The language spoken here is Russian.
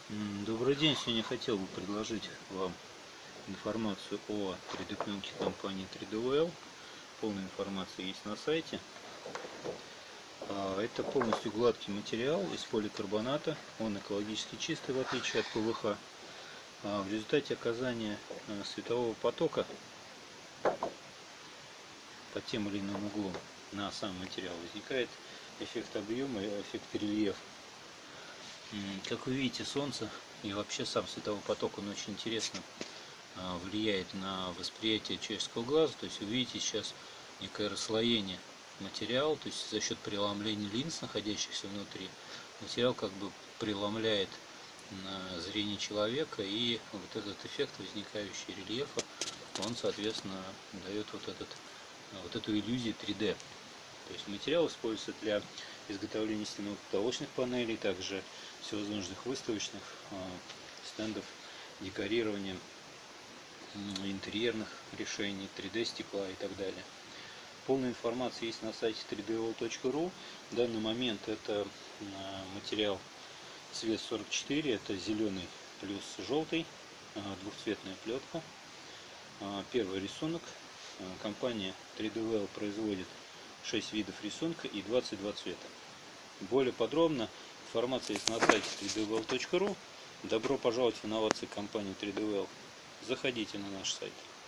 Добрый день. Сегодня хотел бы предложить вам информацию о 3D-пленке компании 3DOL. Полная информация есть на сайте. Это полностью гладкий материал из поликарбоната. Он экологически чистый, в отличие от ПВХ. В результате оказания светового потока под тем или иным углом на сам материал возникает эффект объема и эффект рельефа. Как вы видите, солнце и вообще сам световой поток, он очень интересно влияет на восприятие человеческого глаза. То есть вы видите сейчас некое расслоение материала, то есть за счет преломления линз, находящихся внутри, материал как бы преломляет зрение человека, и вот этот эффект, возникающий рельефа, он, соответственно, дает вот эту иллюзию 3D. То есть материал используется для изготовления стенных потолочных панелей, также всевозможных выставочных стендов, декорирования, интерьерных решений, 3D стекла и так далее. Полная информация есть на сайте 3dol.ru. В данный момент это материал цвет 44, это зеленый плюс желтый, двухцветная плетка. Первый рисунок. Компания 3DOL производит 6 видов рисунка и 22 цвета. Более подробно информация есть на сайте 3dol.ru. Добро пожаловать в инновации компании 3DOL. Заходите на наш сайт.